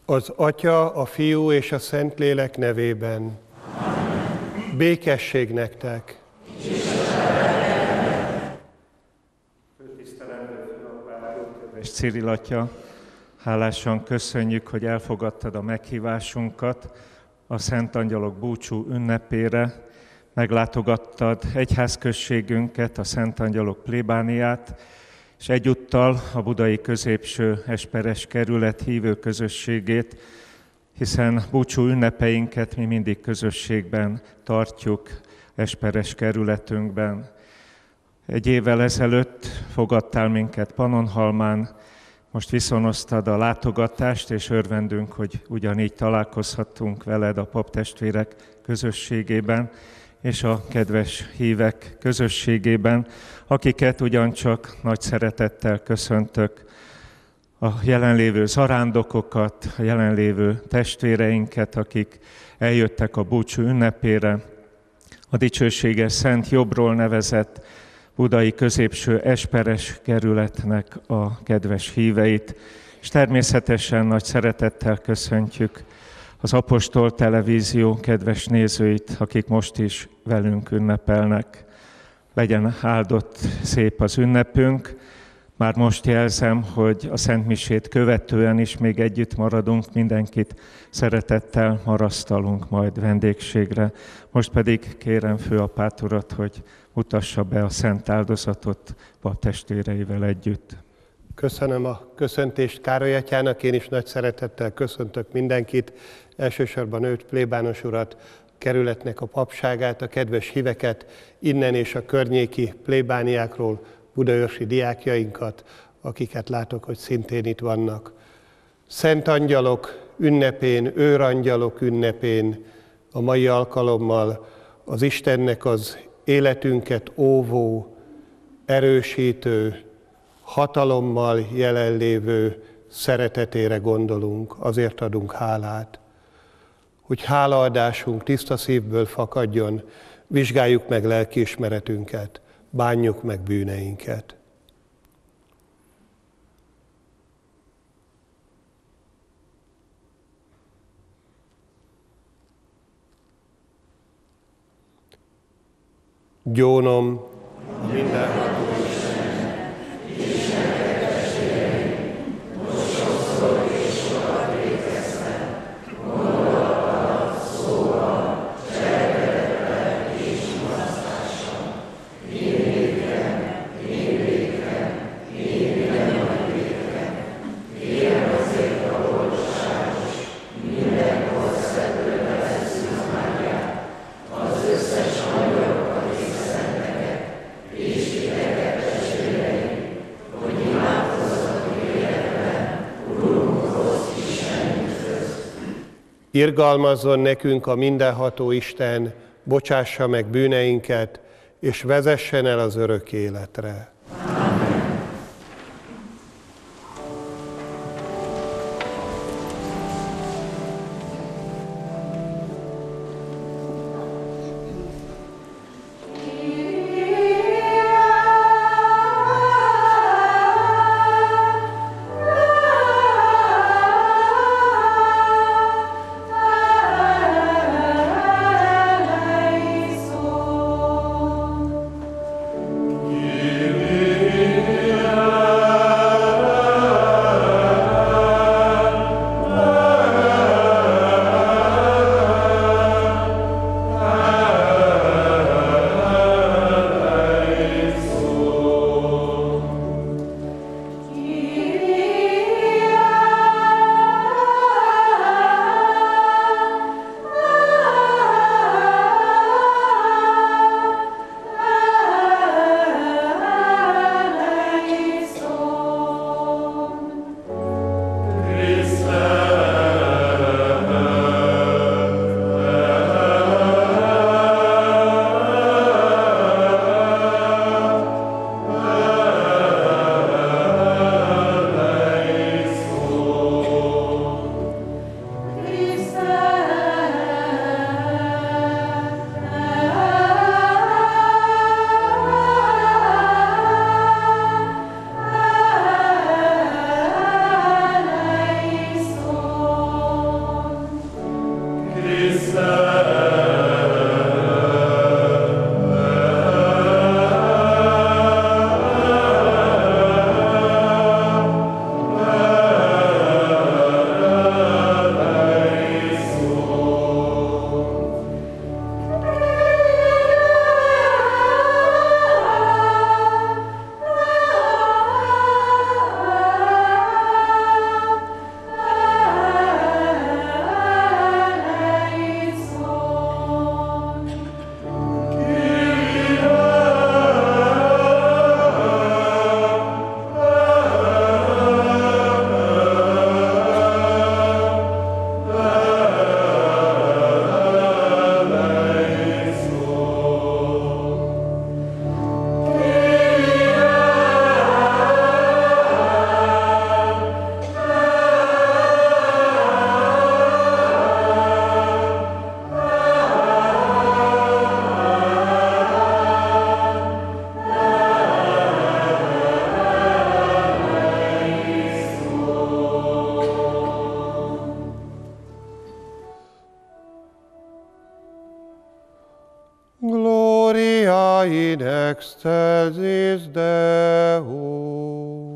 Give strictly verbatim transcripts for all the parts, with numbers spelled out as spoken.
Az Atya, a Fiú és a Szentlélek nevében. Békesség nektek! És Cirill atya, hálásan köszönjük, hogy elfogadtad a meghívásunkat a Szent Angyalok búcsú ünnepére, meglátogattad egyházközségünket, a Szent Angyalok plébániát, és egyúttal a budai középső esperes kerület hívő közösségét, hiszen búcsú ünnepeinket mi mindig közösségben tartjuk esperes kerületünkben. Egy évvel ezelőtt fogadtál minket Pannonhalmán, most viszonoztad a látogatást, és örvendünk, hogy ugyanígy találkozhattunk veled a paptestvérek közösségében, és a kedves hívek közösségében, akiket ugyancsak nagy szeretettel köszöntök, a jelenlévő zarándokokat, a jelenlévő testvéreinket, akik eljöttek a búcsú ünnepére, a dicsőséges Szent Jobbról nevezett budai középső esperes kerületnek a kedves híveit, és természetesen nagy szeretettel köszöntjük az Apostol Televízió kedves nézőit, akik most is velünk ünnepelnek. Legyen áldott szép az ünnepünk. Már most jelzem, hogy a Szent Misét követően is még együtt maradunk, mindenkit szeretettel marasztalunk majd vendégségre. Most pedig kérem főapát urat, hogy mutassa be a szent áldozatot a testvéreivel együtt. Köszönöm a köszöntést Károly atyának, én is nagy szeretettel köszöntök mindenkit, elsősorban őt, plébános urat, kerületnek a papságát, a kedves híveket, innen és a környéki plébániákról, budaörsi diákjainkat, akiket látok, hogy szintén itt vannak. Szent Angyalok ünnepén, őrangyalok ünnepén, a mai alkalommal az Istennek az életünket óvó, erősítő, hatalommal jelenlévő szeretetére gondolunk, azért adunk hálát. Hogy hálaadásunk tiszta szívből fakadjon, vizsgáljuk meg lelkiismeretünket, bánjuk meg bűneinket. Gyónom mindenható Istennek, Isten kedvességeim, most sokszor és sokat végeztem, gondolattal, szóval, cselekedettel és mulasztással. Én védkem, én védkem, én minden nagy védkem. Kérem azért a boldogságos, minden korszerű Szűz Máriát, az összes angyalokat és szenteket, és titeket testvéreim, hogy imádkozzatok életben, Urunkhoz, Istenünkhöz. Irgalmazzon nekünk a mindenható Isten, bocsássa meg bűneinket, és vezessen el az örök életre. Give me in excelsis Deo.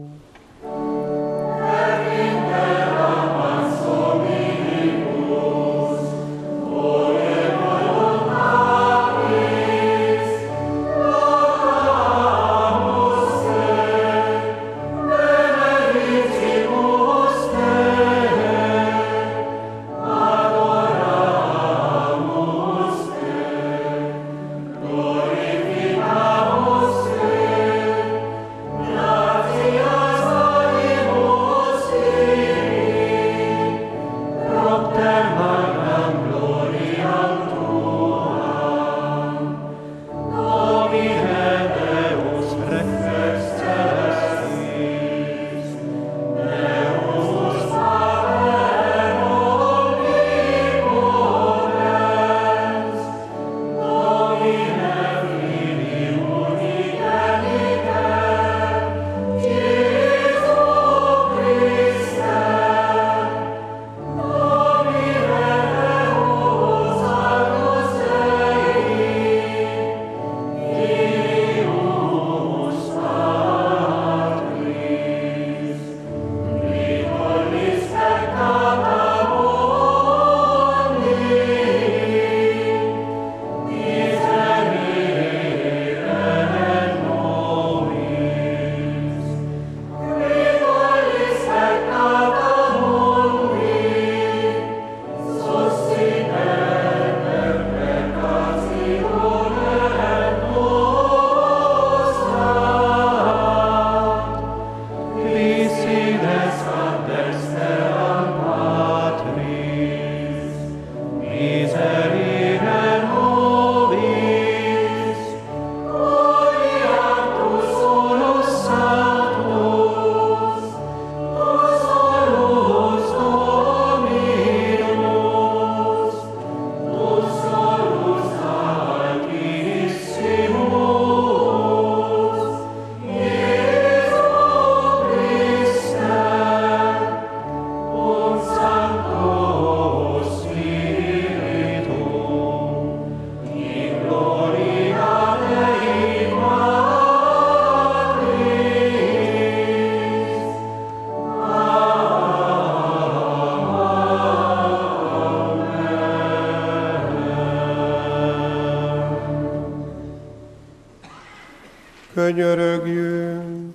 Könyörögjünk!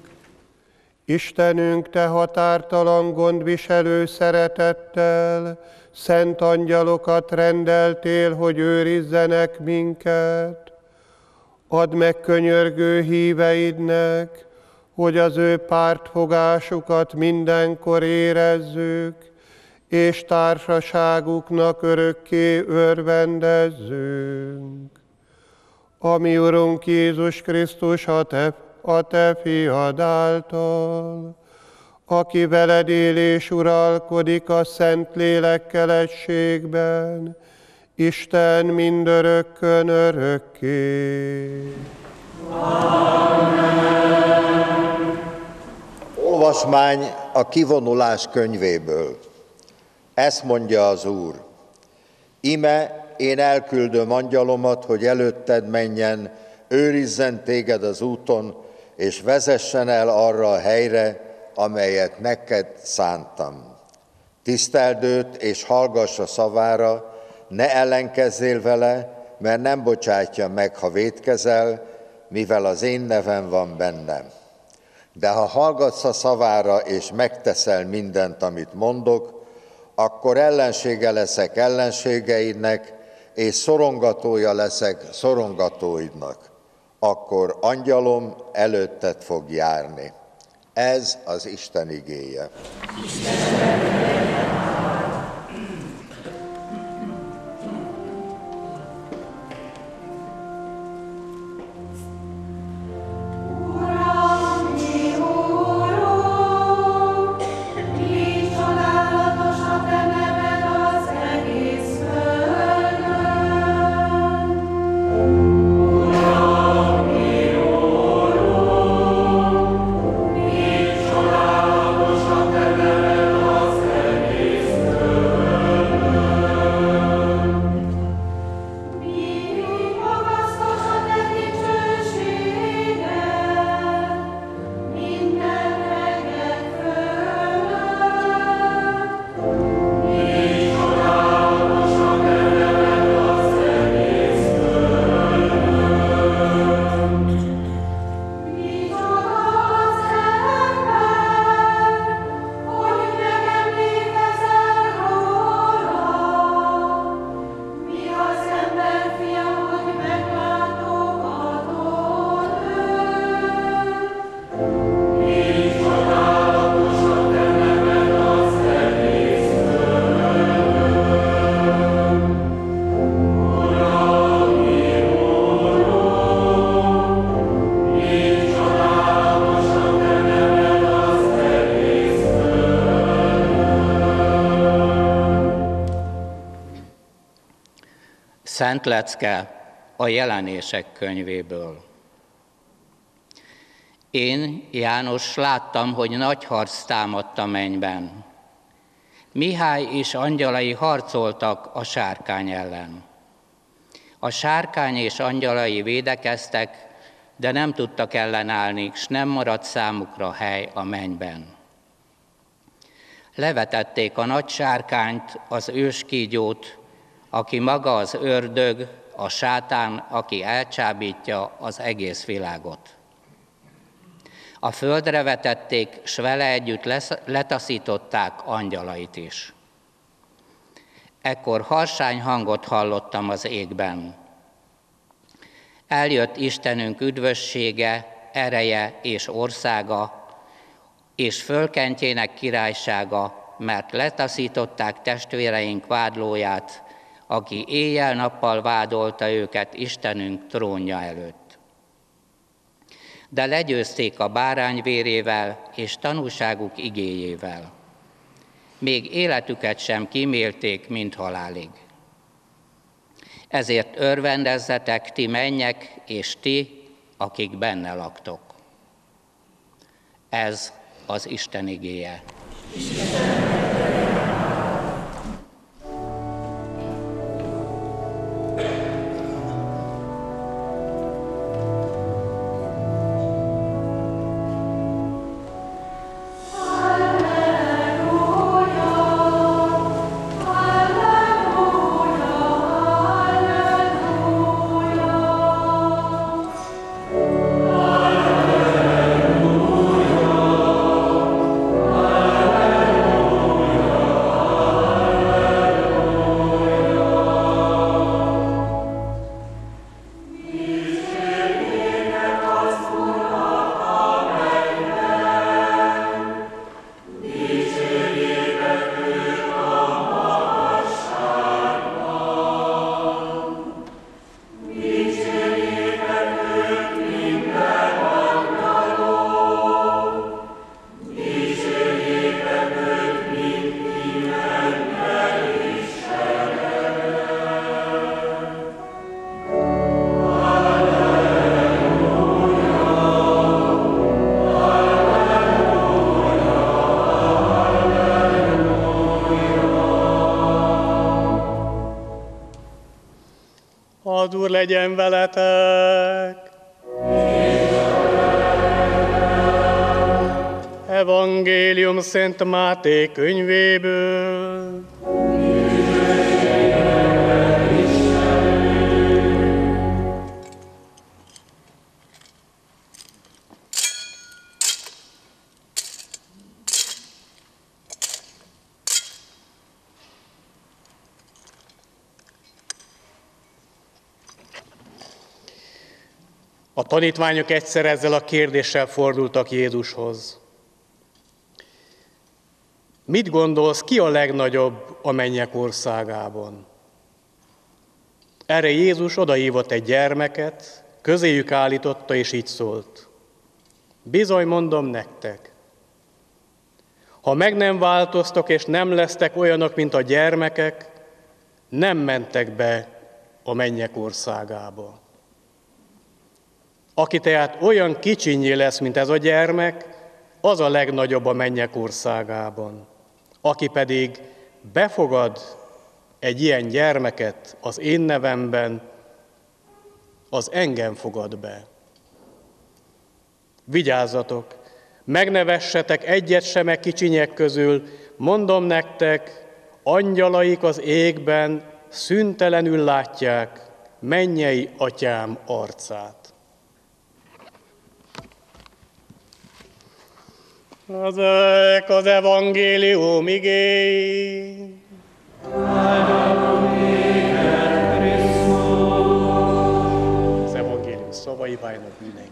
Istenünk, Te határtalan gondviselő szeretettel, szent angyalokat rendeltél, hogy őrizzenek minket. Add meg könyörgő híveidnek, hogy az ő pártfogásukat mindenkor érezzük, és társaságuknak örökké örvendezzünk. Ami Urunk Jézus Krisztus, a Te, a Te fiad által, aki veled él és uralkodik a Szent Lélekkel egységben, Isten mindörökkön örökké. Amen. Olvasmány a kivonulás könyvéből. Ezt mondja az Úr: Ime, én elküldöm angyalomat, hogy előtted menjen, őrizzen téged az úton, és vezessen el arra a helyre, amelyet neked szántam. Tiszteld őt, és hallgass a szavára, ne ellenkezzél vele, mert nem bocsátja meg, ha vétkezel, mivel az én nevem van bennem. De ha hallgatsz a szavára, és megteszel mindent, amit mondok, akkor ellensége leszek ellenségeidnek, és szorongatója leszek szorongatóidnak. Akkor angyalom előtted fog járni. Ez az Isten igéje. Csodálatos a te neved az egész Szent lecke a Jelenések könyvéből. Én, János, láttam, hogy nagy harc támadt a mennyben. Mihály és angyalai harcoltak a sárkány ellen. A sárkány és angyalai védekeztek, de nem tudtak ellenállni, s nem maradt számukra hely a mennyben. Levetették a nagy sárkányt, az őskígyót, aki maga az ördög, a sátán, aki elcsábítja az egész világot. A földre vetették, s vele együtt letaszították angyalait is. Ekkor harsány hangot hallottam az égben. Eljött Istenünk üdvössége, ereje és országa, és fölkentjének királysága, mert letaszították testvéreink vádlóját, aki éjjel-nappal vádolta őket Istenünk trónja előtt. De legyőzték a bárány vérével és tanúságuk igéjével. Még életüket sem kímélték, mint halálig. Ezért örvendezzetek, ti mennyek, és ti, akik benne laktok. Ez az Isten igéje. Az Úr legyen veletek! Evangélium Szent Máté könyvéből. A tanítványok egyszer ezzel a kérdéssel fordultak Jézushoz. Mit gondolsz, ki a legnagyobb a mennyek országában? Erre Jézus odahívott egy gyermeket, közéjük állította, és így szólt. Bizony mondom nektek, ha meg nem változtok, és nem lesztek olyanok, mint a gyermekek, nem mentek be a mennyek országába. Aki tehát olyan kicsinyé lesz, mint ez a gyermek, az a legnagyobb a mennyek országában. Aki pedig befogad egy ilyen gyermeket az én nevemben, az engem fogad be. Vigyázzatok, meg ne vessetek egyet sem e kicsinyek közül, mondom nektek, angyalaik az égben szüntelenül látják mennyei atyám arcát. Ezek az evangélium igéi. Az evangélium szavai váljanak bűneink.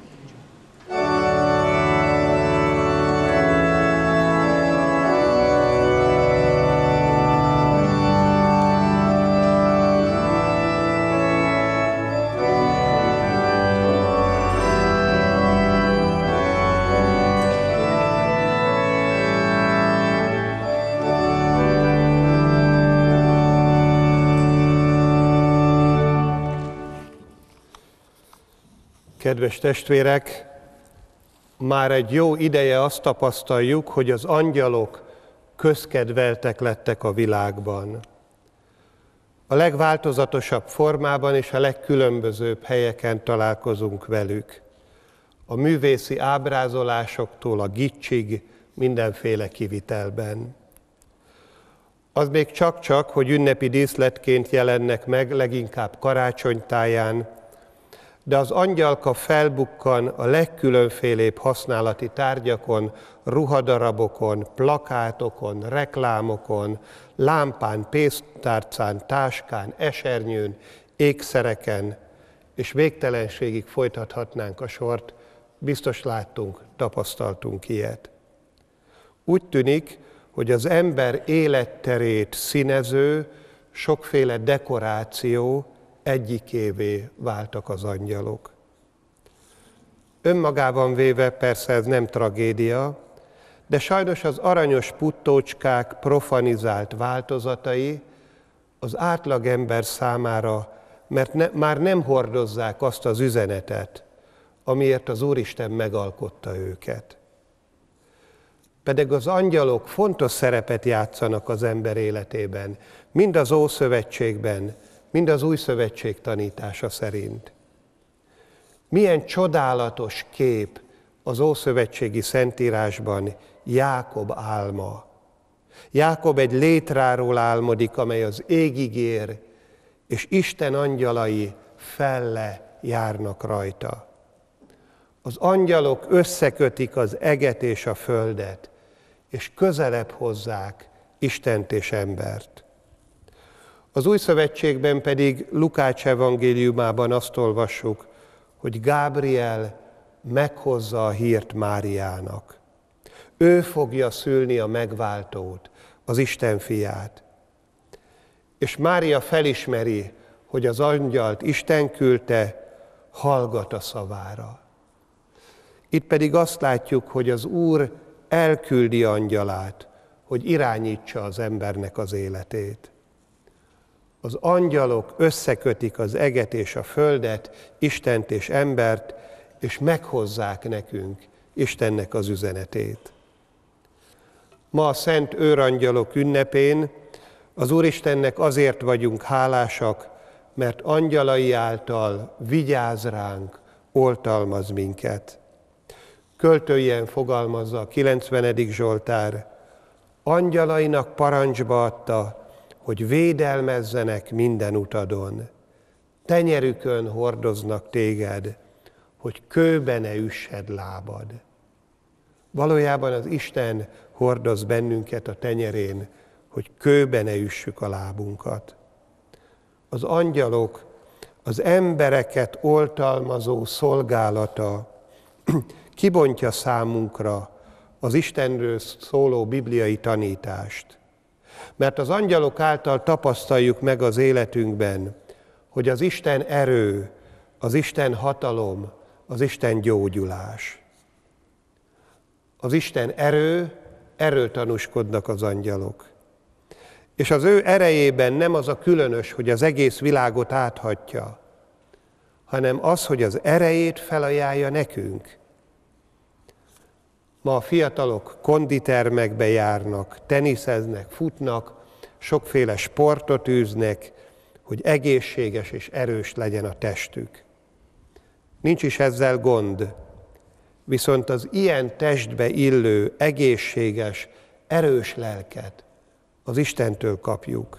Kedves testvérek, már egy jó ideje azt tapasztaljuk, hogy az angyalok közkedveltek lettek a világban. A legváltozatosabb formában és a legkülönbözőbb helyeken találkozunk velük. A művészi ábrázolásoktól a gicsig, mindenféle kivitelben. Az még csak-csak, hogy ünnepi díszletként jelennek meg, leginkább karácsonytáján, de az angyalka felbukkan a legkülönfélébb használati tárgyakon, ruhadarabokon, plakátokon, reklámokon, lámpán, pénztárcán, táskán, esernyőn, ékszereken, és végtelenségig folytathatnánk a sort, biztos láttunk, tapasztaltunk ilyet. Úgy tűnik, hogy az ember életterét színező, sokféle dekoráció egyikévé váltak az angyalok. Önmagában véve persze ez nem tragédia, de sajnos az aranyos puttócskák profanizált változatai az átlagember számára, mert ne, már nem hordozzák azt az üzenetet, amiért az Úristen megalkotta őket. Pedig az angyalok fontos szerepet játszanak az ember életében, mind az Ószövetségben, mind az Új Szövetség tanítása szerint. Milyen csodálatos kép az ószövetségi szentírásban Jákob álma. Jákob egy létráról álmodik, amely az égig ér, és Isten angyalai felle járnak rajta. Az angyalok összekötik az eget és a földet, és közelebb hozzák Istent és embert. Az Új Szövetségben pedig Lukács evangéliumában azt olvassuk, hogy Gábriel meghozza a hírt Máriának. Ő fogja szülni a megváltót, az Isten fiát. És Mária felismeri, hogy az angyalt Isten küldte, hallgat a szavára. Itt pedig azt látjuk, hogy az Úr elküldi angyalát, hogy irányítsa az embernek az életét. Az angyalok összekötik az eget és a földet, Istent és embert, és meghozzák nekünk Istennek az üzenetét. Ma a Szent Őrangyalok ünnepén az Úristennek azért vagyunk hálásak, mert angyalai által vigyáz ránk, oltalmaz minket. Költő ilyen fogalmazza a kilencvenedik Zsoltár, angyalainak parancsba adta, hogy védelmezzenek minden utadon. Tenyerükön hordoznak téged, hogy kőbe ne üssed lábad. Valójában az Isten hordoz bennünket a tenyerén, hogy kőbe ne üssük a lábunkat. Az angyalok az embereket oltalmazó szolgálata kibontja számunkra az Istenről szóló bibliai tanítást. Mert az angyalok által tapasztaljuk meg az életünkben, hogy az Isten erő, az Isten hatalom, az Isten gyógyulás. Az Isten erő, erről tanúskodnak az angyalok. És az ő erejében nem az a különös, hogy az egész világot áthatja, hanem az, hogy az erejét felajánlja nekünk. Ma a fiatalok konditermekbe járnak, teniszeznek, futnak, sokféle sportot űznek, hogy egészséges és erős legyen a testük. Nincs is ezzel gond, viszont az ilyen testbe illő, egészséges, erős lelket az Istentől kapjuk.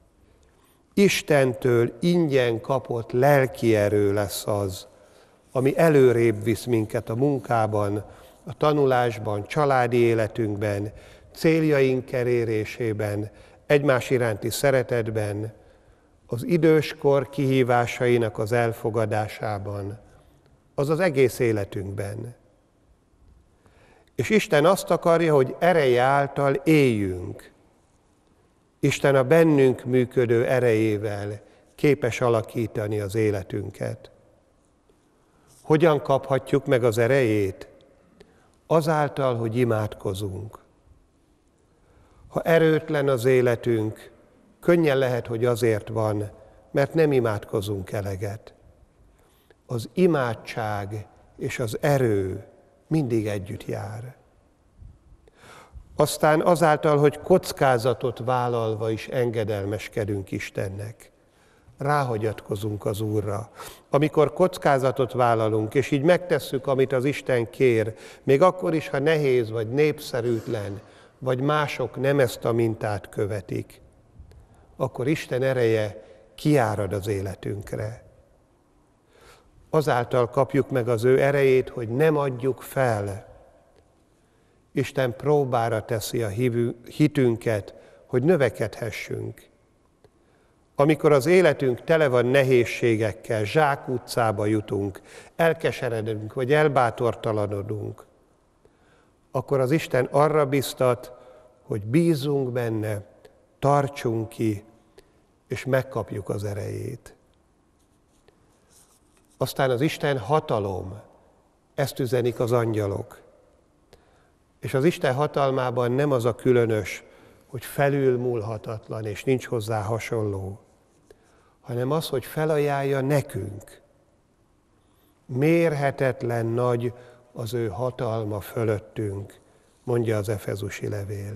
Istentől ingyen kapott lelki erő lesz az, ami előrébb visz minket a munkában, a tanulásban, családi életünkben, céljaink elérésében, egymás iránti szeretetben, az időskor kihívásainak az elfogadásában, az az egész életünkben. És Isten azt akarja, hogy ereje által éljünk. Isten a bennünk működő erejével képes alakítani az életünket. Hogyan kaphatjuk meg az erejét? Azáltal, hogy imádkozunk. Ha erőtlen az életünk, könnyen lehet, hogy azért van, mert nem imádkozunk eleget. az imádság és az erő mindig együtt jár. Aztán azáltal, hogy kockázatot vállalva is engedelmeskedünk Istennek. Ráhagyatkozunk az Úrra. Amikor kockázatot vállalunk, és így megtesszük, amit az Isten kér, még akkor is, ha nehéz, vagy népszerűtlen, vagy mások nem ezt a mintát követik, akkor Isten ereje kiárad az életünkre. Azáltal kapjuk meg az ő erejét, hogy nem adjuk fel. Isten próbára teszi a hitünket, hogy növekedhessünk. Amikor az életünk tele van nehézségekkel, zsákutcába jutunk, elkeseredünk, vagy elbátortalanodunk, akkor az Isten arra biztat, hogy bízunk benne, tartsunk ki, és megkapjuk az erejét. Aztán az Isten hatalom, ezt üzenik az angyalok. És az Isten hatalmában nem az a különös, hogy felülmúlhatatlan, és nincs hozzá hasonló, hanem az, hogy felajánlja nekünk. Mérhetetlen nagy az ő hatalma fölöttünk, mondja az efezusi levél.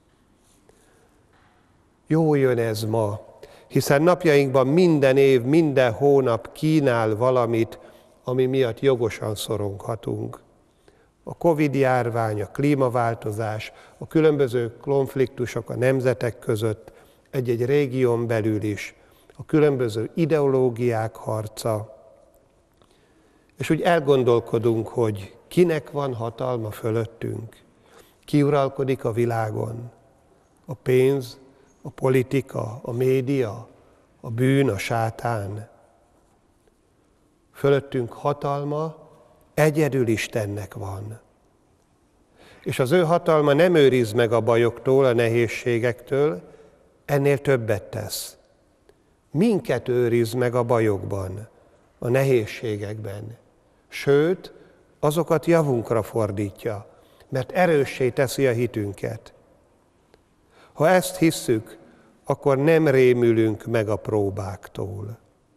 Jó jön ez ma, hiszen napjainkban minden év, minden hónap kínál valamit, ami miatt jogosan szoronghatunk. A Covid-járvány, a klímaváltozás, a különböző konfliktusok a nemzetek között, egy-egy régión belül is, a különböző ideológiák harca. És úgy elgondolkodunk, hogy kinek van hatalma fölöttünk, ki uralkodik a világon, a pénz, a politika, a média, a bűn, a sátán. Fölöttünk hatalma egyedül Istennek van. És az ő hatalma nem őriz meg a bajoktól, a nehézségektől, ennél többet tesz. Minket őriz meg a bajokban, a nehézségekben. Sőt, azokat javunkra fordítja, mert erőssé teszi a hitünket. Ha ezt hisszük, akkor nem rémülünk meg a próbáktól.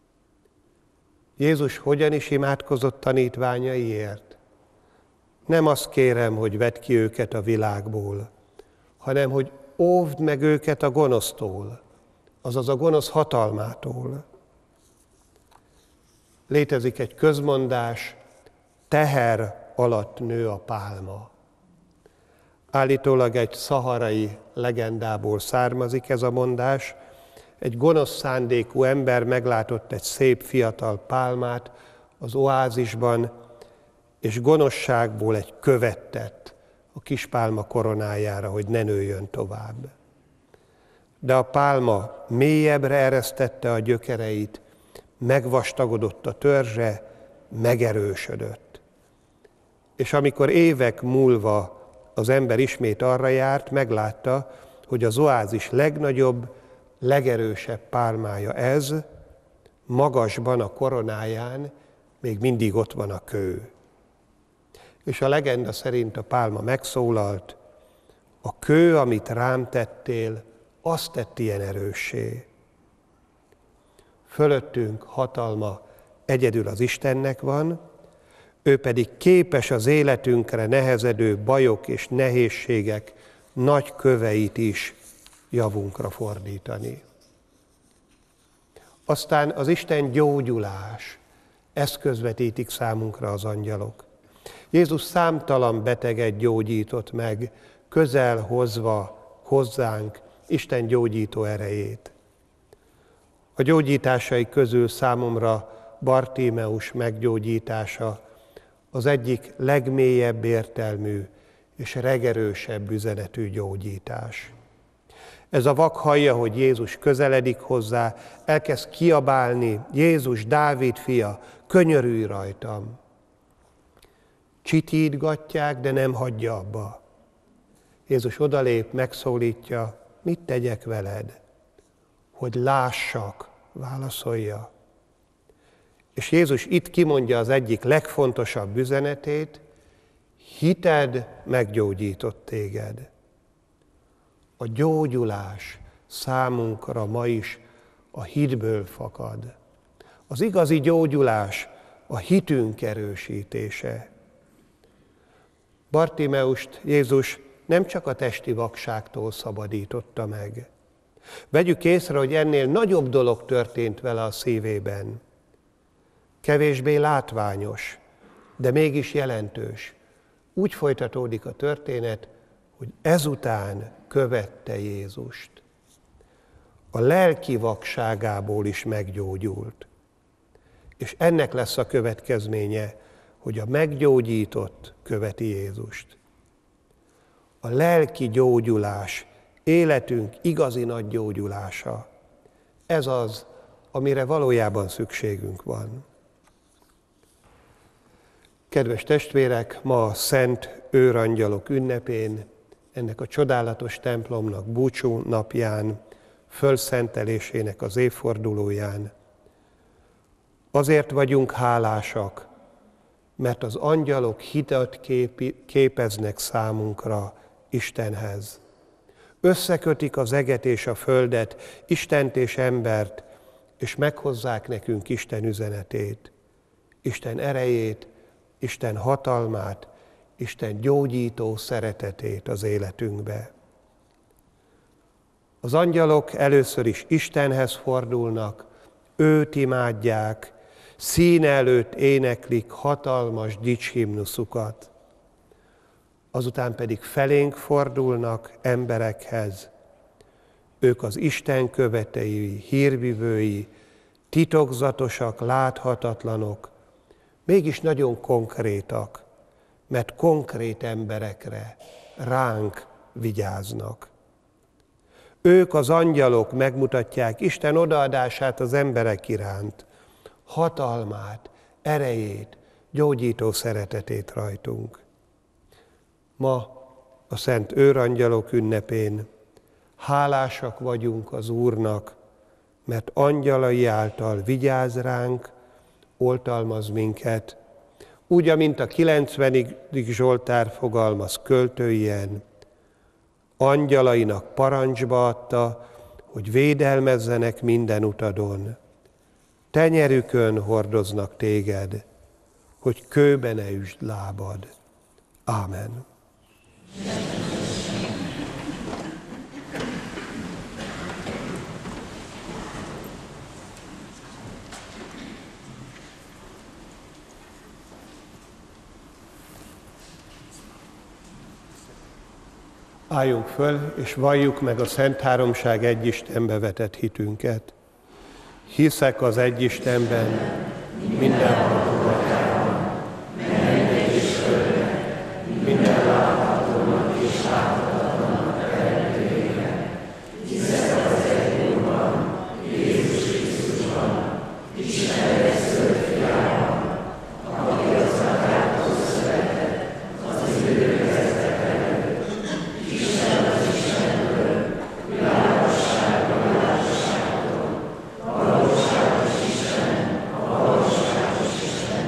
Jézus hogyan is imádkozott tanítványaiért? Nem azt kérem, hogy vedd ki őket a világból, hanem hogy óvd meg őket a gonosztól, azaz a gonosz hatalmától. Létezik egy közmondás, teher alatt nő a pálma. Állítólag egy szaharai legendából származik ez a mondás. Egy gonosz szándékú ember meglátott egy szép fiatal pálmát az oázisban, és gonoszságból egy követ tett a kis pálma koronájára, hogy ne nőjön tovább. De a pálma mélyebbre eresztette a gyökereit, megvastagodott a törzse, megerősödött. És amikor évek múlva az ember ismét arra járt, meglátta, hogy az oázis legnagyobb, legerősebb pálmája ez, magasban a koronáján még mindig ott van a kő. És a legenda szerint a pálma megszólalt, a kő, amit rám tettél, azt tett ilyen erőssé. Fölöttünk hatalma egyedül az Istennek van, ő pedig képes az életünkre nehezedő bajok és nehézségek nagy köveit is javunkra fordítani. Aztán az Isten gyógyulás, ezt közvetítik számunkra az angyalok. Jézus számtalan beteget gyógyított meg, közel hozva hozzánk Isten gyógyító erejét. A gyógyításai közül számomra Bartímeus meggyógyítása az egyik legmélyebb értelmű és legerősebb üzenetű gyógyítás. Ez a vak hallja, hogy Jézus közeledik hozzá, elkezd kiabálni, Jézus, Dávid fia, könyörülj rajtam. Csitítgatják, de nem hagyja abba. Jézus odalép, megszólítja, mit tegyek veled? Hogy lássak, válaszolja. És Jézus itt kimondja az egyik legfontosabb üzenetét, hited meggyógyított téged. A gyógyulás számunkra ma is a hitből fakad. Az igazi gyógyulás a hitünk erősítése. Bartimeust Jézus nem csak a testi vakságtól szabadította meg. Vegyük észre, hogy ennél nagyobb dolog történt vele a szívében. Kevésbé látványos, de mégis jelentős. Úgy folytatódik a történet, hogy ezután követte Jézust. A lelki vakságából is meggyógyult. És ennek lesz a következménye, hogy a meggyógyított követi Jézust. A lelki gyógyulás, életünk igazi nagy gyógyulása. Ez az, amire valójában szükségünk van. Kedves testvérek, ma a Szent Őrangyalok ünnepén, ennek a csodálatos templomnak búcsú napján, fölszentelésének az évfordulóján azért vagyunk hálásak, mert az angyalok hitet képi, képeznek számunkra Istenhez. Összekötik az eget és a földet, Istent és embert, és meghozzák nekünk Isten üzenetét, Isten erejét, Isten hatalmát, Isten gyógyító szeretetét az életünkbe. Az angyalok először is Istenhez fordulnak, őt imádják, színe előtt éneklik hatalmas dicshimnuszukat. Azután pedig felénk fordulnak emberekhez. Ők az Isten követői, hírvivői, titokzatosak, láthatatlanok, mégis nagyon konkrétak, mert konkrét emberekre, ránk vigyáznak. Ők, az angyalok megmutatják Isten odaadását az emberek iránt, hatalmát, erejét, gyógyító szeretetét rajtunk. Ma a Szent Őrangyalok ünnepén hálásak vagyunk az Úrnak, mert angyalai által vigyáz ránk, oltalmaz minket, úgy, amint a kilencvenedik Zsoltár fogalmaz költőien, angyalainak parancsba adta, hogy védelmezzenek minden utadon. Tenyerükön hordoznak téged, hogy kőbe ne üsd lábad. Ámen. Álljunk föl, és valljuk meg a Szent Háromság egy Istenbe vetett hitünket. Hiszek az egy Istenben, mindenható Atyában, mennyek és földnek, minden láthatónak és láthatatlannak teremtőjében. Hiszek az egy Úrban, Jézus Krisztusban, Isten egyszülött Fiában, aki az Atyától született, az időkezdet előtt. Isten az Istenből, világosság a világosságtól, valóságos Isten a valóságos Isten.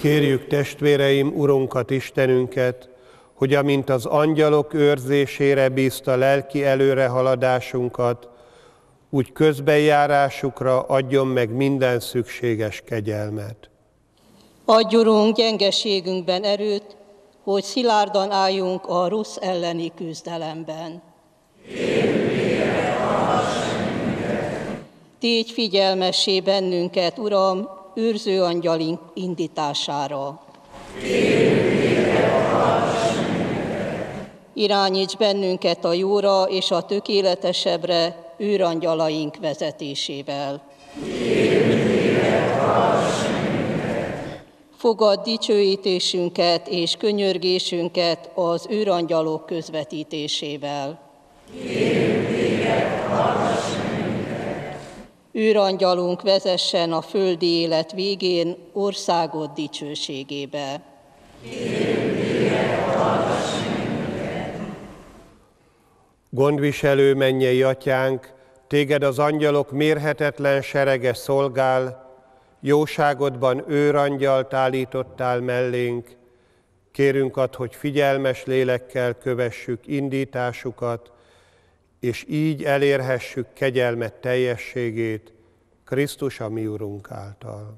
Kérjük testvéreim, Urunkat, Istenünket, hogy amint az angyalok őrzésére bízta lelki előrehaladásunkat, úgy közbenjárásukra adjon meg minden szükséges kegyelmet. Adj, Urunk, gyengeségünkben erőt, hogy szilárdan álljunk a rossz elleni küzdelemben. Tégy figyelmessé bennünket, Uram, őrző angyalink indítására. Irányíts bennünket a jóra és a tökéletesebbre őrangyalaink vezetésével. Fogadd dicsőítésünket és könyörgésünket az őrangyalok közvetítésével. Őrangyalunk vezessen a földi élet végén országod dicsőségébe. Gondviselő mennyei atyánk, téged az angyalok mérhetetlen serege szolgál, jóságodban őrangyalt állítottál mellénk, kérünk add, hogy figyelmes lélekkel kövessük indításukat, és így elérhessük kegyelmet teljességét Krisztus a mi Urunk által.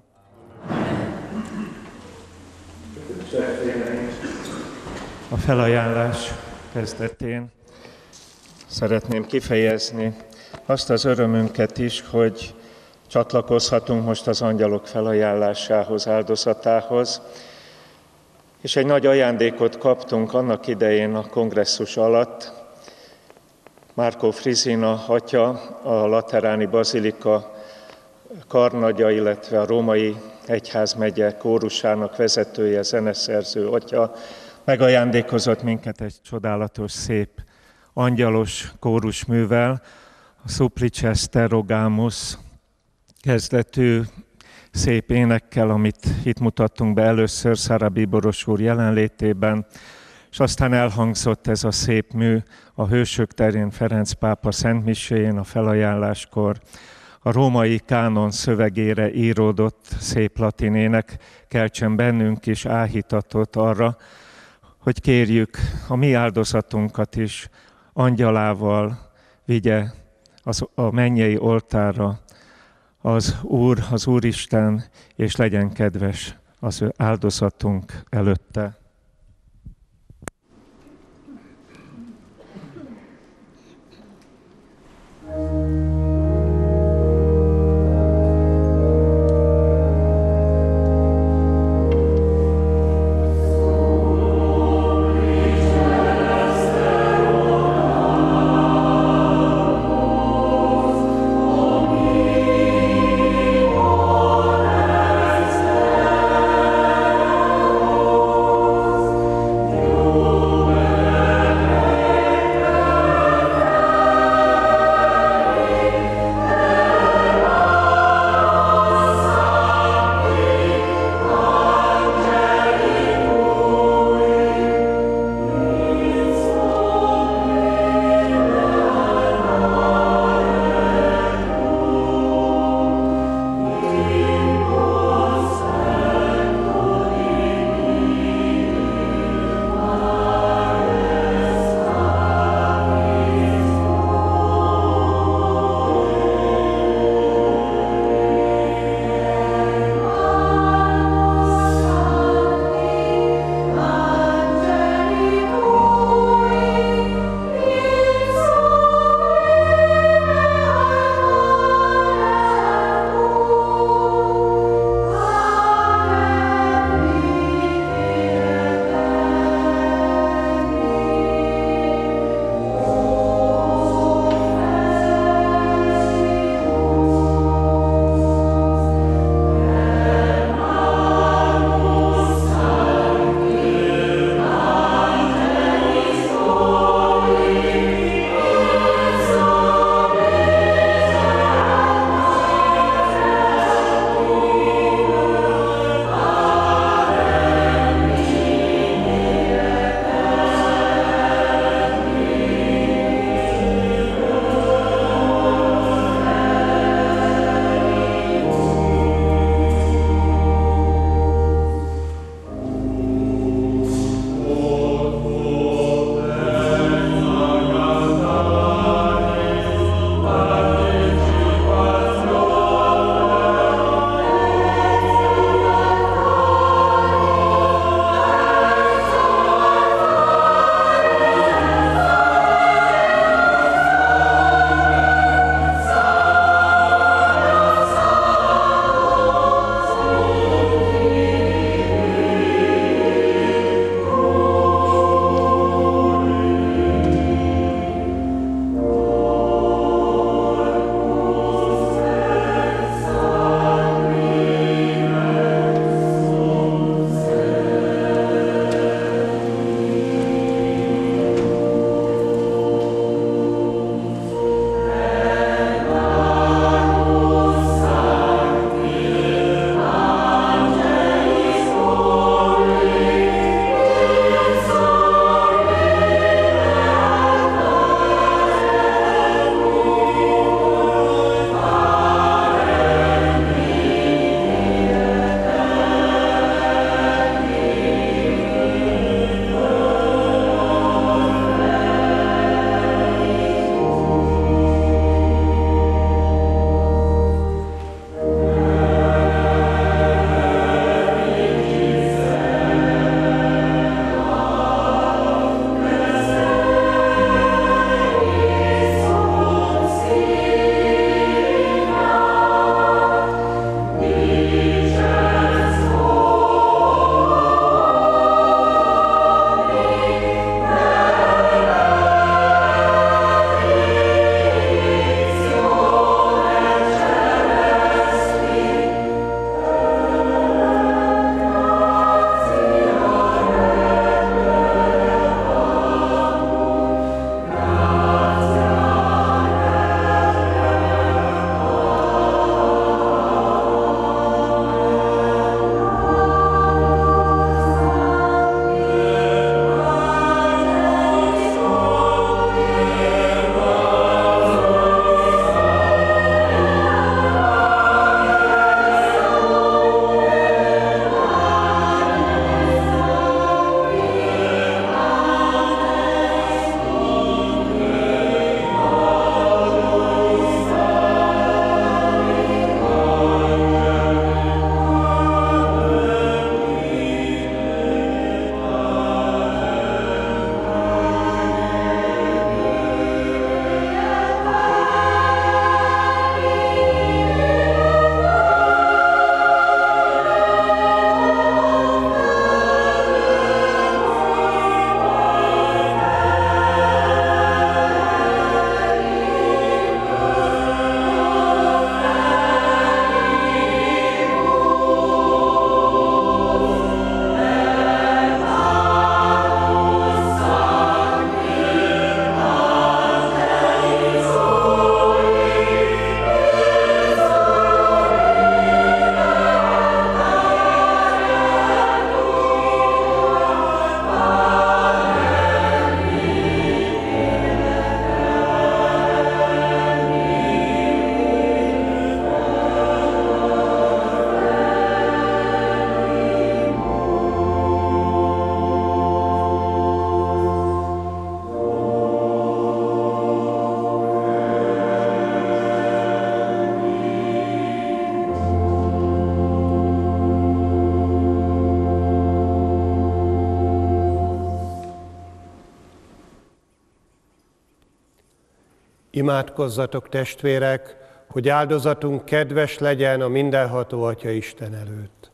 A felajánlás kezdetén szeretném kifejezni azt az örömünket is, hogy csatlakozhatunk most az angyalok felajánlásához, áldozatához, és egy nagy ajándékot kaptunk annak idején a kongresszus alatt. Márkó Frizina atya, a Lateráni Bazilika karnagya, illetve a Római Egyházmegye kórusának vezetője, zeneszerző atya megajándékozott minket egy csodálatos, szép, angyalos kórusművel, a Supplices te rogamus kezdetű szép énekkel, amit itt mutattunk be először Szára Bíboros úr jelenlétében, és aztán elhangzott ez a szép mű a Hősök terén Ferenc pápa szentmiséjén a felajánláskor. A római kánon szövegére íródott szép latin ének keltsen bennünk is áhítatot arra, hogy kérjük a mi áldozatunkat is angyalával vigye az, a mennyei oltárra az Úr, az Úristen, és legyen kedves az ő áldozatunk előtte. Imádkozzatok, testvérek, hogy áldozatunk kedves legyen a mindenható Atya Isten előtt.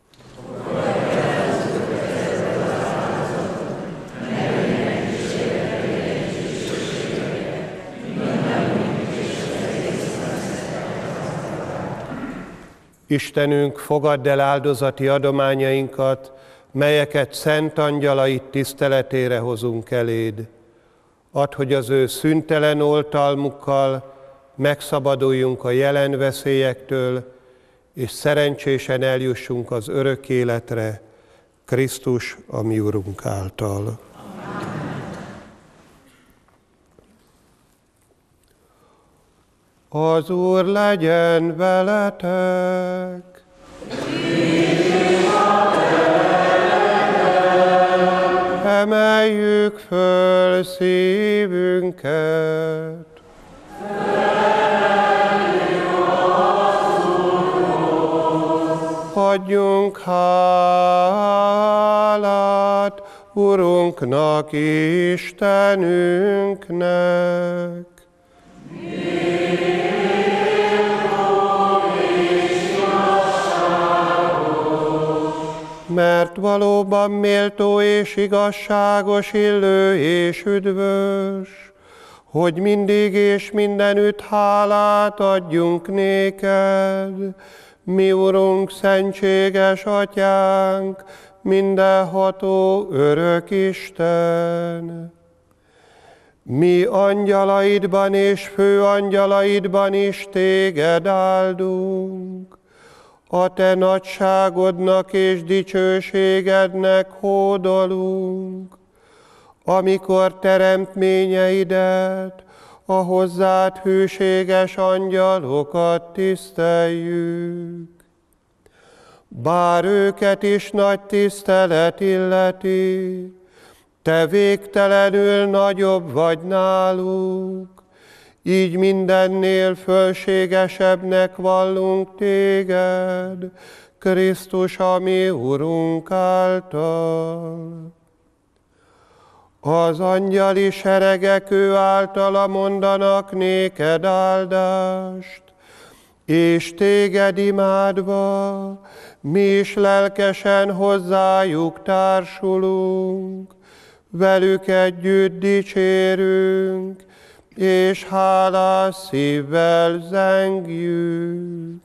Istenünk, fogadd el áldozati adományainkat, melyeket szent angyalait tiszteletére hozunk eléd. Add, hogy az ő szüntelen oltalmukkal megszabaduljunk a jelen veszélyektől, és szerencsésen eljussunk az örök életre, Krisztus, a mi Urunk által. Az Úr legyen veletek! Emeljük föl szívünket! Adjunk hálát Urunknak, Istenünknek! Mert valóban méltó és igazságos, illő és üdvös, hogy mindig és mindenütt hálát adjunk néked, mi Urunk, szentséges Atyánk, mindenható örök Isten. Mi angyalaidban és főangyalaidban is téged áldunk, a te nagyságodnak és dicsőségednek hódolunk, amikor teremtményeidet, a hozzád hűséges angyalokat tiszteljük. Bár őket is nagy tisztelet illeti, te végtelenül nagyobb vagy náluk, így mindennél fölségesebbnek vallunk téged, Krisztus, a mi Urunk által. Az angyali seregek ő általa mondanak néked áldást, és téged imádva mi is lelkesen hozzájuk társulunk, velük együtt dicsérünk, és hálás szívvel zengjük.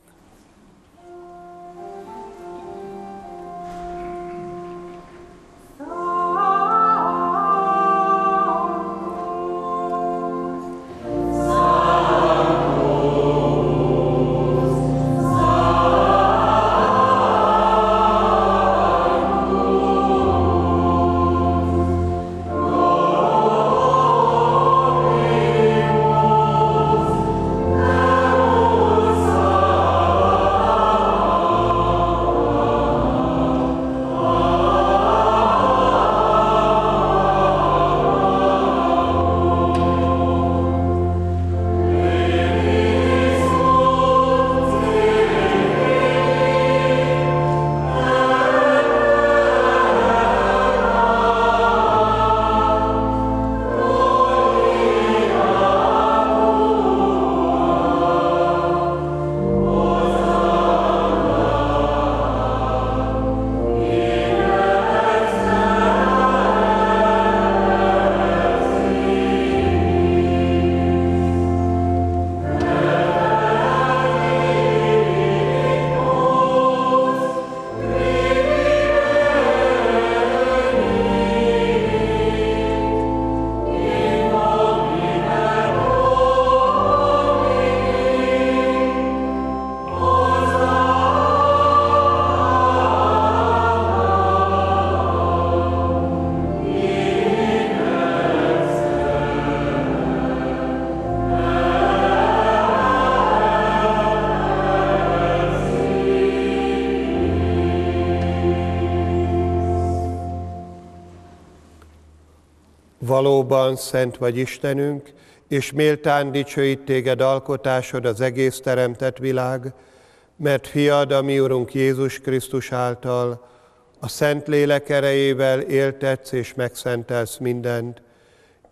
Valóban szent vagy Istenünk, és méltán dicsőít téged alkotásod az egész teremtett világ, mert fiad, a mi Urunk Jézus Krisztus által, a Szent Lélek erejével éltetsz és megszentelsz mindent,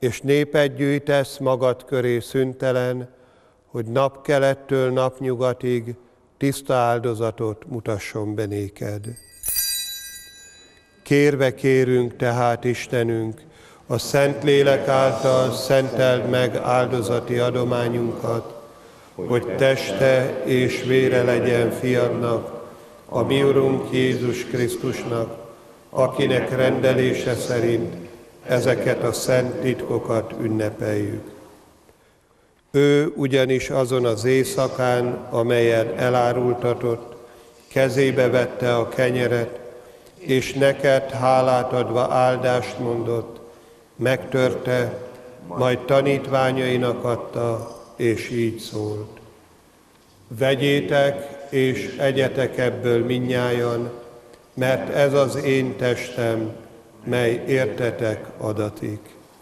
és népet gyűjtesz magad köré szüntelen, hogy napkelettől napnyugatig tiszta áldozatot mutasson be néked. Kérve kérünk tehát, Istenünk, a Szentlélek által szenteld meg áldozati adományunkat, hogy teste és vére legyen fiadnak, a mi Urunk Jézus Krisztusnak, akinek rendelése szerint ezeket a szent titkokat ünnepeljük. Ő ugyanis azon az éjszakán, amelyen elárultatott, kezébe vette a kenyeret, és neked hálát adva áldást mondott, megtörte, majd tanítványainak adta, és így szólt. Vegyétek és egyetek ebből mindnyájan, mert ez az én testem, mely értetek adatik.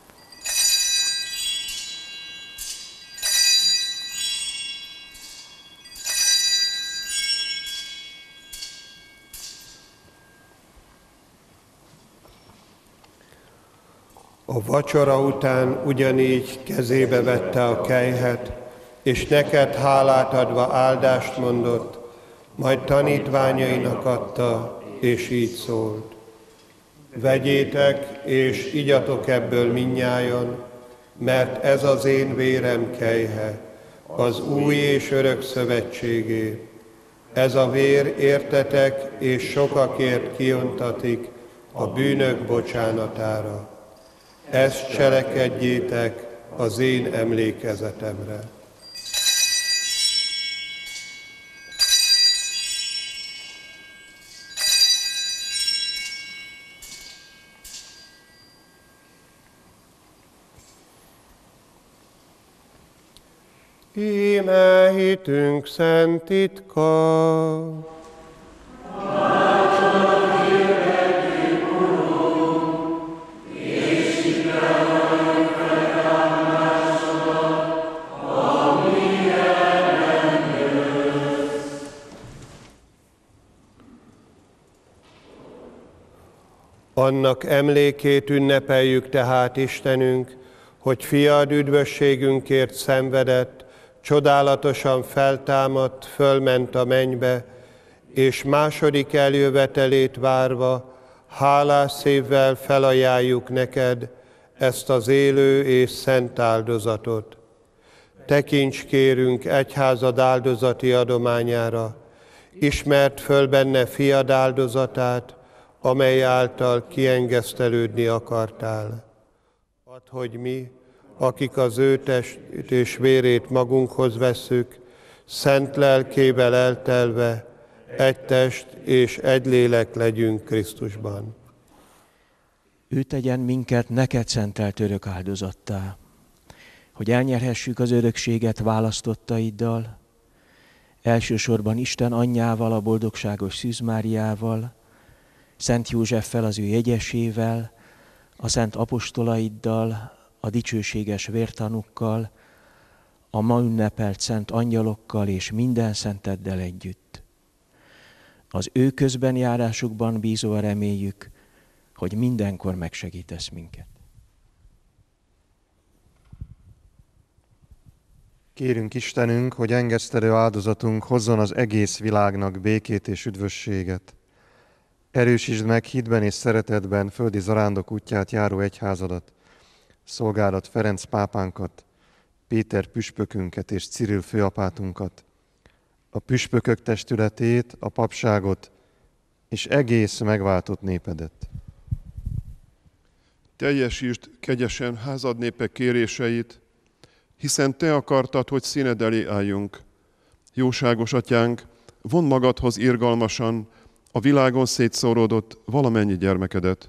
A vacsora után ugyanígy kezébe vette a kelyhet, és neked hálát adva áldást mondott, majd tanítványainak adta, és így szólt. Vegyétek, és igyatok ebből mindnyájan, mert ez az én vérem kelyhe, az új és örök szövetségé. Ez a vér értetek, és sokakért kiontatik a bűnök bocsánatára. Ezt cselekedjétek az én emlékezetemre. Íme hitünk szent titka. Annak emlékét ünnepeljük tehát, Istenünk, hogy fiad üdvösségünkért szenvedett, csodálatosan feltámadt, fölment a mennybe, és második eljövetelét várva, hálás szívvel felajánljuk neked ezt az élő és szent áldozatot. Tekints kérünk egyházad áldozati adományára, ismert föl benne fiad áldozatát, amely által kiengesztelődni akartál. Add, hogy mi, akik az ő testét és vérét magunkhoz vesszük, szent lelkével eltelve, egy test és egy lélek legyünk Krisztusban. Ő tegyen minket neked szentelt örök áldozattá, hogy elnyerhessük az örökséget választottaiddal, elsősorban Isten anyjával, a boldogságos Szűz Máriával, Szent Józseffel, az ő jegyesével, a szent apostolaiddal, a dicsőséges vértanukkal, a ma ünnepelt szent angyalokkal és minden szenteddel együtt. Az ő közben járásukban bízva reméljük, hogy mindenkor megsegítesz minket. Kérünk Istenünk, hogy engesztelő áldozatunk hozzon az egész világnak békét és üdvösséget. Erősítsd meg hitben és szeretetben földi zarándok útját járó egyházadat, szolgálat Ferenc pápánkat, Péter püspökünket és Cirill főapátunkat, a püspökök testületét, a papságot és egész megváltott népedet. Teljesítsd kegyesen házad népe kéréseit, hiszen te akartad, hogy színed elé álljunk. Jóságos atyánk, vondd magadhoz irgalmasan a világon szétszóródott valamennyi gyermekedet.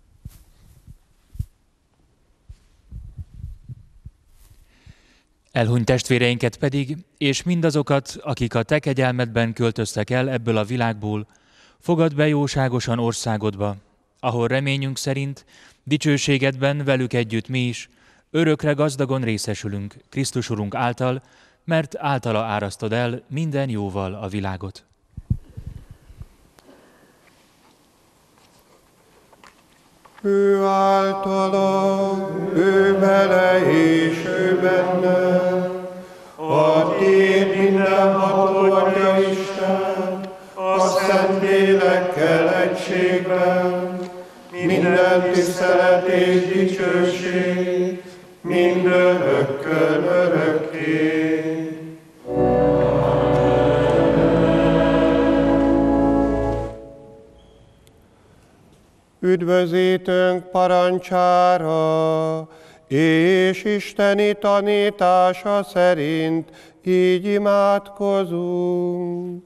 Elhunyt testvéreinket pedig, és mindazokat, akik a te kegyelmedben költöztek el ebből a világból, fogadd be jóságosan országodba, ahol reményünk szerint dicsőségedben velük együtt mi is örökre gazdagon részesülünk Krisztus Urunk által, mert általa árasztod el minden jóval a világot. Ő általa, ő vele és ő benne, a Tét mindenható Atya Isten, a Szentlélekkel egységben, minden tisztelet és dicsőség, mindörökkön örökké. Üdvözítőnk parancsára és isteni tanítása szerint így imádkozunk.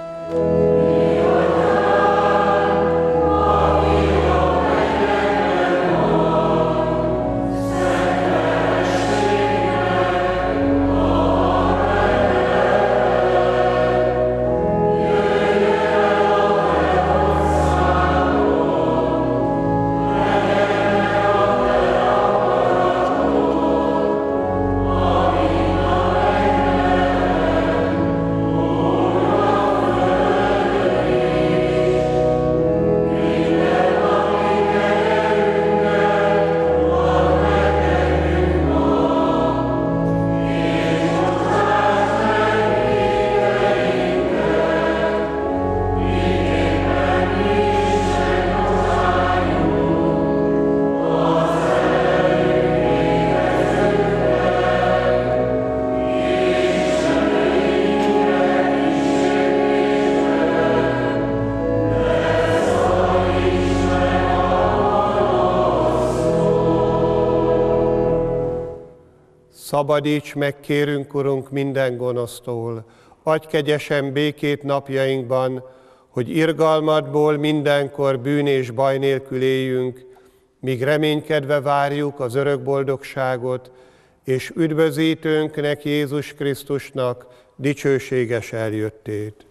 Szabadíts meg, kérünk, Urunk, minden gonosztól, adj kegyesen békét napjainkban, hogy irgalmadból mindenkor bűn és baj nélkül éljünk, míg reménykedve várjuk az örök boldogságot, és üdvözítőnknek, Jézus Krisztusnak dicsőséges eljöttét.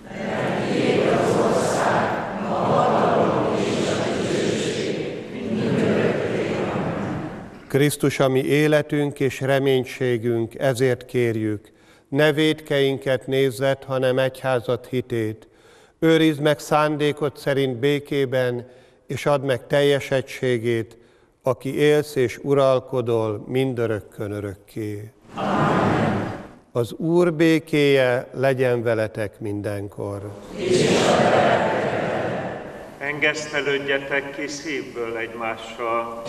Krisztus, a mi életünk és reménységünk, ezért kérjük, ne vétkeinket nézzed, hanem egyházad hitét. Őrizd meg szándékod szerint békében, és add meg teljes egységét, aki élsz és uralkodol mindörökkön örökké. Amen. Az Úr békéje legyen veletek mindenkor. Engesztelődjetek ki szívből egymással.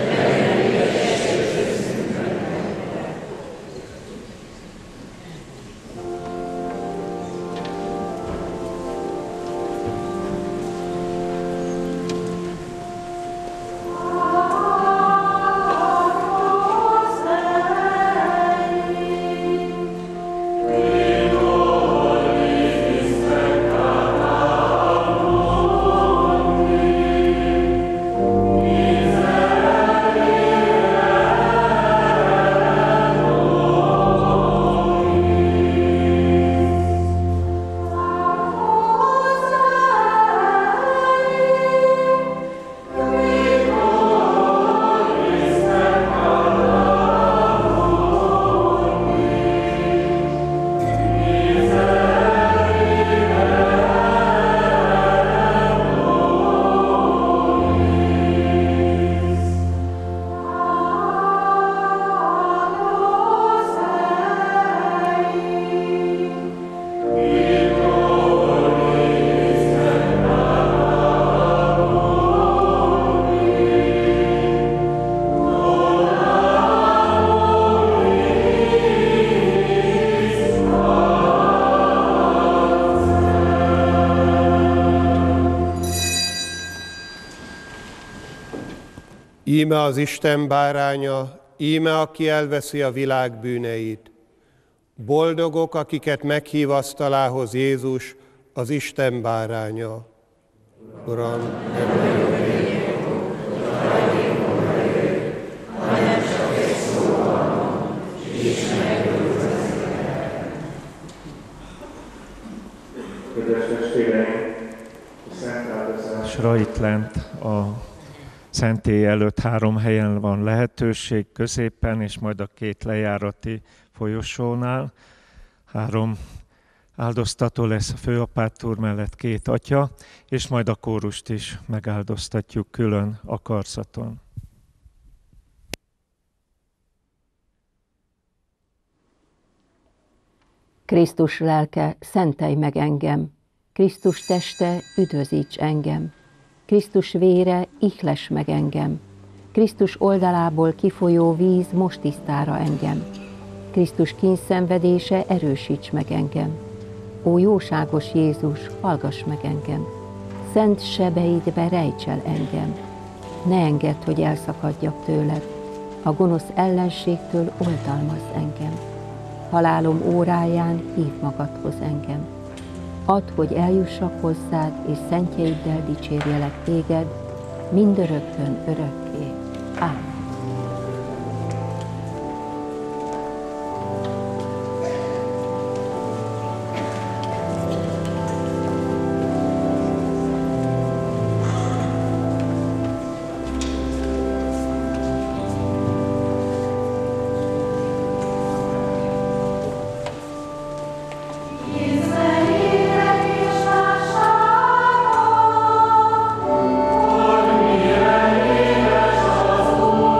Íme az Isten báránya, íme aki elveszi a világ bűneit. Boldogok, akiket meghív asztalához Jézus, az Isten báránya. Uram, nem vagyok én, hanem csak egy szóval, és megőrződik. Kedves testvéreim, a szentáldozásra itt lent a szentély előtt három helyen van lehetőség, középen és majd a két lejárati folyosónál. Három Áldoztató lesz a főapátor mellett két atya, és majd a kórust is megáldoztatjuk külön a karzaton. Krisztus lelke, szentelj meg engem, Krisztus teste, üdvözíts engem, Krisztus vére, ihles meg engem, Krisztus oldalából kifolyó víz most tisztára engem, Krisztus kínszenvedése, erősíts meg engem. Ó jóságos Jézus, hallgass meg engem, szent sebeidbe rejts el engem, ne engedd, hogy elszakadjak tőled, a gonosz ellenségtől oltalmazz engem. Halálom óráján hív magadhoz engem. Add, hogy eljussak hozzád, és szentjeiddel dicsérjelek téged, mindörökkön örökké. Ámen. Oh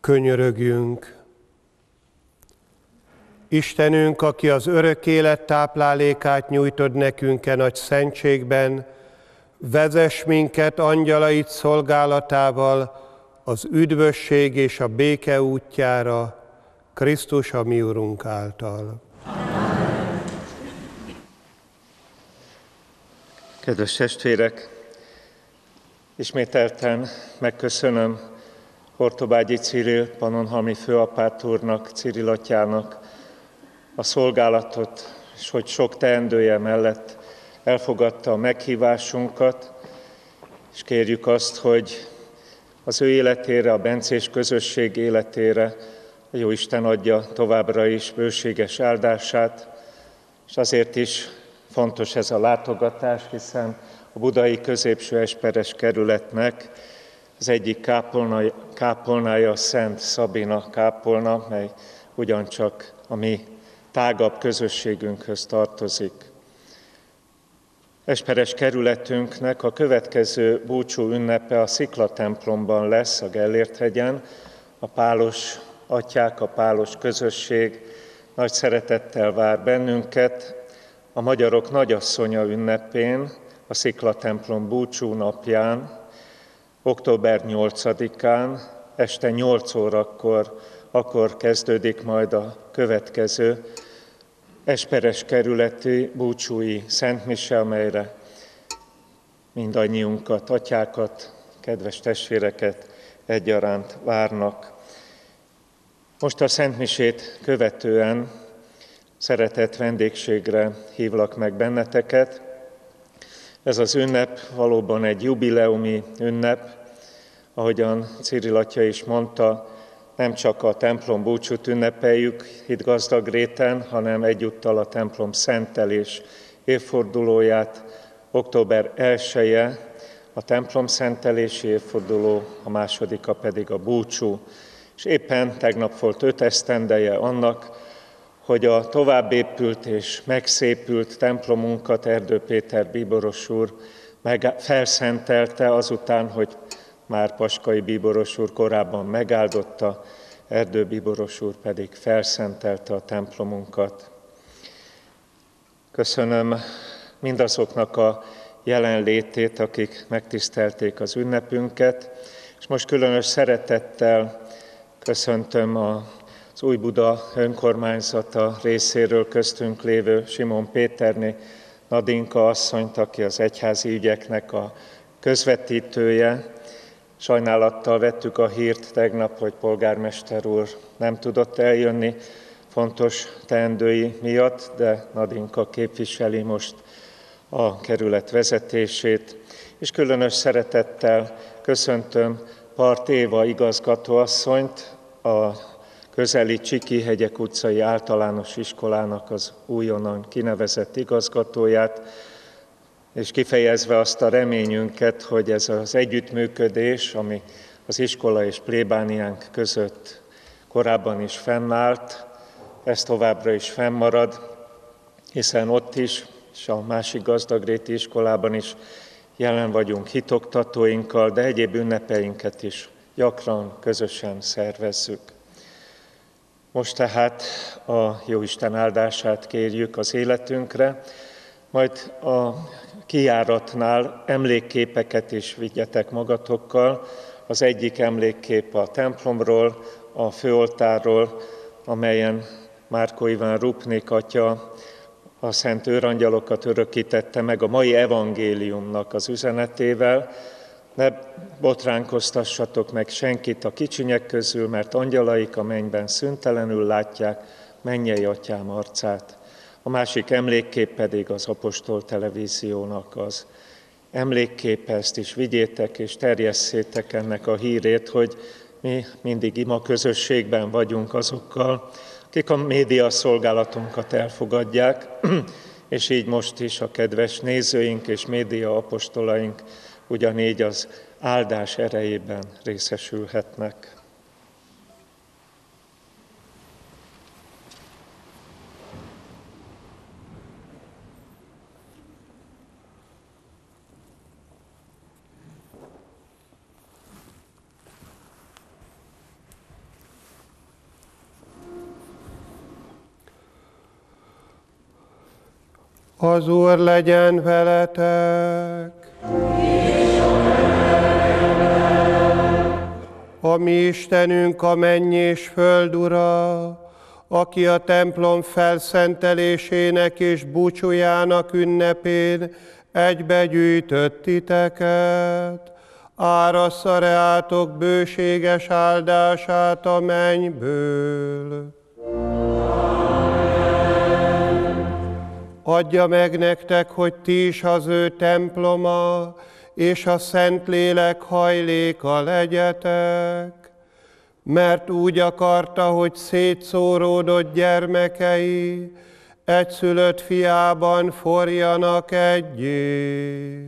Könyörögjünk. Istenünk, aki az örök élet táplálékát nyújtod nekünk e nagy szentségben, vezess minket angyalait szolgálatával az üdvösség és a béke útjára, Krisztus a mi Urunk által. Kedves testvérek, ismételten megköszönöm Hortobágyi Cirill pannonhalmi főapát úrnak, Cirill atyának a szolgálatot, és hogy sok teendője mellett elfogadta a meghívásunkat, és kérjük azt, hogy az ő életére, a bencés közösség életére a Jóisten adja továbbra is bőséges áldását, és azért is fontos ez a látogatás, hiszen a budai középső esperes kerületnek az egyik kápolna, kápolnája a Szent Szabina kápolna, mely ugyancsak a mi tágabb közösségünkhöz tartozik. Esperes kerületünknek a következő búcsú ünnepe a Szikla templomban lesz, a Gellért-hegyen. A pálos atyák, a pálos közösség nagy szeretettel vár bennünket a magyarok nagyasszonya ünnepén, a Szikla templom búcsú napján, október nyolcadikán, este nyolc órakor, akkor kezdődik majd a következő esperes kerületi búcsúi szentmise, amelyre mindannyiunkat, atyákat, kedves testvéreket egyaránt várnak. Most a szentmisét követően szeretett vendégségre hívlak meg benneteket. Ez az ünnep valóban egy jubileumi ünnep, ahogyan Cirill atya is mondta, nem csak a templom búcsút ünnepeljük itt Gazdagréten, hanem egyúttal a templom szentelés évfordulóját, október elseje a templom szentelési évforduló, a másodika pedig a búcsú. És éppen tegnap volt öt esztendeje annak, hogy a továbbépült és megszépült templomunkat Erdő Péter bíboros úr meg felszentelte azután, hogy már Paskai bíboros úr korábban megáldotta, Erdő bíboros úr pedig felszentelte a templomunkat. Köszönöm mindazoknak a jelenlétét, akik megtisztelték az ünnepünket, és most különös szeretettel köszöntöm az Újbuda önkormányzata részéről köztünk lévő Simon Péterné Nadinka asszonyt, aki az egyházi ügyeknek a közvetítője. Sajnálattal vettük a hírt tegnap, hogy polgármester úr nem tudott eljönni fontos teendői miatt, de Nadinka képviseli most a kerület vezetését, és különös szeretettel köszöntöm Part Éva igazgatóasszonyt, a közeli Csiki-hegyek utcai általános iskolának az újonnan kinevezett igazgatóját, és kifejezve azt a reményünket, hogy ez az együttműködés, ami az iskola és plébániánk között korábban is fennállt, ez továbbra is fennmarad, hiszen ott is, és a másik gazdagréti iskolában is jelen vagyunk hitoktatóinkkal, de egyéb ünnepeinket is gyakran közösen szervezzük. Most tehát a Jóisten áldását kérjük az életünkre, majd a kijáratnál emlékképeket is vigyetek magatokkal. Az egyik emlékkép a templomról, a főoltárról, amelyen Márkó Iván Rupnik atya a szent őrangyalokat örökítette meg a mai evangéliumnak az üzenetével. Ne botránkoztassatok meg senkit a kicsinyek közül, mert angyalaik a mennyben szüntelenül látják mennyei atyám arcát. A másik emlékkép pedig az Apostol Televíziónak az emlékképe, ezt is vigyétek és terjesszétek ennek a hírét, hogy mi mindig ima közösségben vagyunk azokkal, akik a média szolgálatunkat elfogadják, és így most is a kedves nézőink és média apostolaink ugyanígy az áldás erejében részesülhetnek. Az Úr legyen veletek. A mi Istenünk, a menny és föld Ura, aki a templom felszentelésének és búcsújának ünnepén egybegyűjtött titeket, árassza reátok bőséges áldását a mennyből. Adja meg nektek, hogy ti is az ő temploma, és a Szentlélek hajléka legyetek, mert úgy akarta, hogy szétszóródott gyermekei egyszülött fiában forjanak egyé.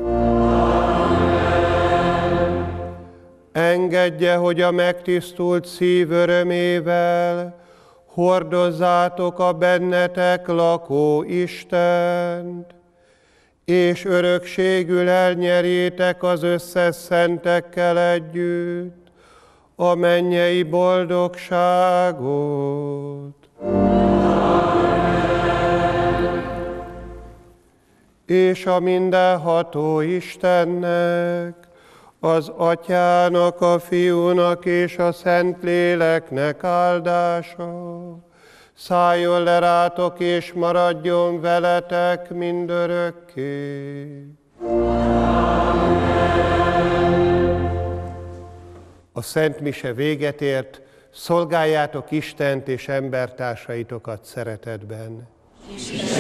Engedje, hogy a megtisztult szív örömével hordozzátok a bennetek lakó Istent, és örökségül elnyerjétek az összes szentekkel együtt a mennyei boldogságot. És a mindenható Istennek, az Atyának, a Fiúnak és a Szentléleknek áldása szálljon le rátok és maradjon veletek mindörökké. A Szent Mise véget ért, szolgáljátok Istent és embertársaitokat szeretetben.